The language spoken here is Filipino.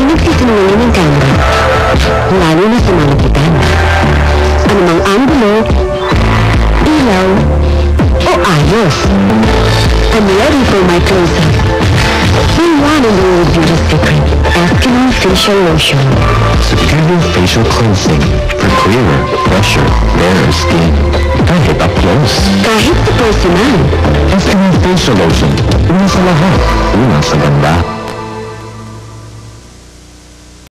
pinagsisinungaling ng camera, lalo na sa malapitan. Anumang angulo, ilaw, o ayos. I'm ready for my close-up. Day one in the World Beauty Secret, Afternoon Facial Lotion. Superior facial cleansing for clearer, fresher, barer skin. Kahit up close. Kahit sa personal. Afternoon facial lotion. Una sa lahat. Una sa ganda.